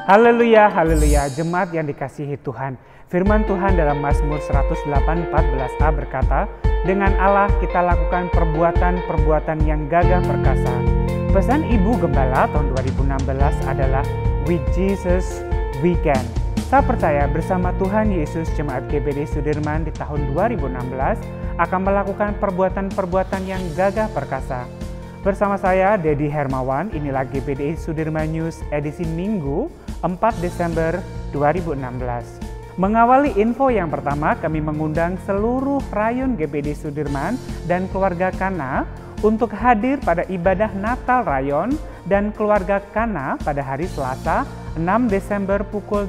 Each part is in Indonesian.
Haleluya, haleluya, jemaat yang dikasihi Tuhan. Firman Tuhan dalam Mazmur 108:14a berkata, dengan Allah kita lakukan perbuatan-perbuatan yang gagah perkasa. Pesan Ibu Gembala tahun 2016 adalah With Jesus We Can. Saya percaya bersama Tuhan Yesus Jemaat GBD Sudirman di tahun 2016 akan melakukan perbuatan-perbuatan yang gagah perkasa. Bersama saya, Dedi Hermawan, inilah GBD Sudirman News edisi Minggu 4 Desember 2016. Mengawali info yang pertama, kami mengundang seluruh rayon GBD Sudirman dan keluarga Kana untuk hadir pada ibadah Natal rayon dan keluarga Kana pada hari Selasa 6 Desember pukul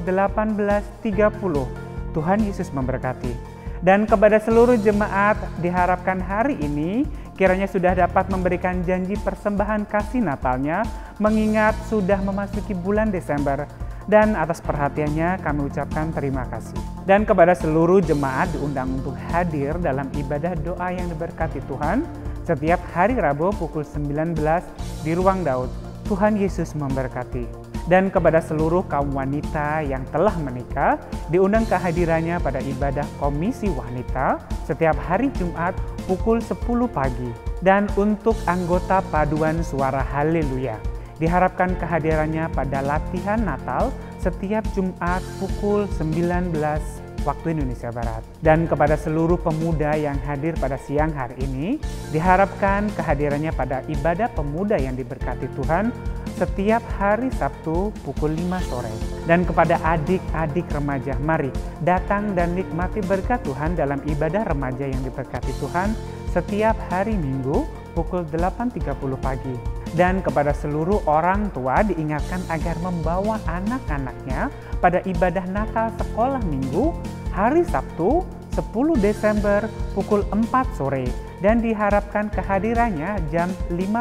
18.30. Tuhan Yesus memberkati. Dan kepada seluruh jemaat diharapkan hari ini kiranya sudah dapat memberikan janji persembahan kasih Natalnya mengingat sudah memasuki bulan Desember. Dan atas perhatiannya kami ucapkan terima kasih. Dan kepada seluruh jemaat diundang untuk hadir dalam ibadah doa yang diberkati Tuhan setiap hari Rabu pukul 19 di Ruang Daud. Tuhan Yesus memberkati. Dan kepada seluruh kaum wanita yang telah menikah, diundang kehadirannya pada ibadah Komisi Wanita setiap hari Jumat pukul 10 pagi. Dan untuk anggota paduan suara Haleluya, diharapkan kehadirannya pada latihan Natal setiap Jumat pukul 19 waktu Indonesia Barat. Dan kepada seluruh pemuda yang hadir pada siang hari ini, diharapkan kehadirannya pada ibadah pemuda yang diberkati Tuhan setiap hari Sabtu pukul 5 sore. Dan kepada adik-adik remaja, mari datang dan nikmati berkat Tuhan dalam ibadah remaja yang diberkati Tuhan setiap hari Minggu pukul 8.30 pagi. Dan kepada seluruh orang tua diingatkan agar membawa anak-anaknya pada ibadah Natal sekolah Minggu hari Sabtu 10 Desember pukul 4 sore dan diharapkan kehadirannya jam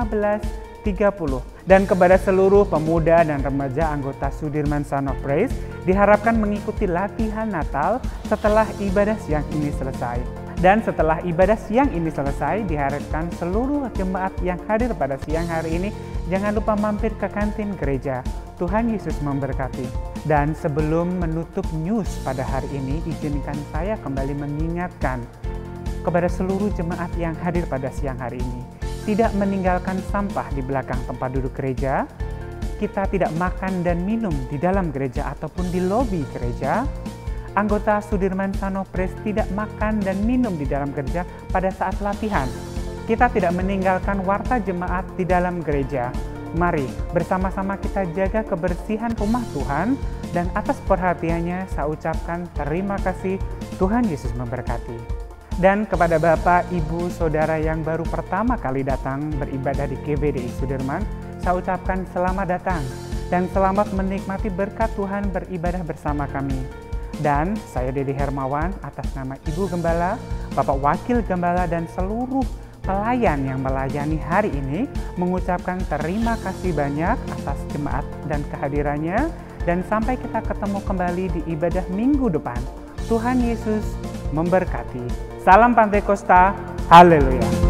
15.30. Dan kepada seluruh pemuda dan remaja anggota Sudirman Son of Praise diharapkan mengikuti latihan Natal setelah ibadah siang ini selesai. Dan setelah ibadah siang ini selesai, diharapkan seluruh jemaat yang hadir pada siang hari ini jangan lupa mampir ke kantin gereja. Tuhan Yesus memberkati. Dan sebelum menutup news pada hari ini, izinkan saya kembali mengingatkan kepada seluruh jemaat yang hadir pada siang hari ini. Tidak meninggalkan sampah di belakang tempat duduk gereja. Kita tidak makan dan minum di dalam gereja ataupun di lobi gereja. Anggota Sudirman Son of Praise tidak makan dan minum di dalam gereja pada saat latihan. Kita tidak meninggalkan warta jemaat di dalam gereja. Mari bersama-sama kita jaga kebersihan rumah Tuhan, dan atas perhatiannya saya ucapkan terima kasih. Tuhan Yesus memberkati. Dan kepada Bapak, Ibu, Saudara yang baru pertama kali datang beribadah di GBDI Sudirman, saya ucapkan selamat datang dan selamat menikmati berkat Tuhan beribadah bersama kami. Dan saya Dedi Hermawan atas nama Ibu Gembala, Bapak Wakil Gembala dan seluruh pelayan yang melayani hari ini mengucapkan terima kasih banyak atas jemaat dan kehadirannya, dan sampai kita ketemu kembali di ibadah minggu depan. Tuhan Yesus memberkati. Salam Pantai Kosta, haleluya.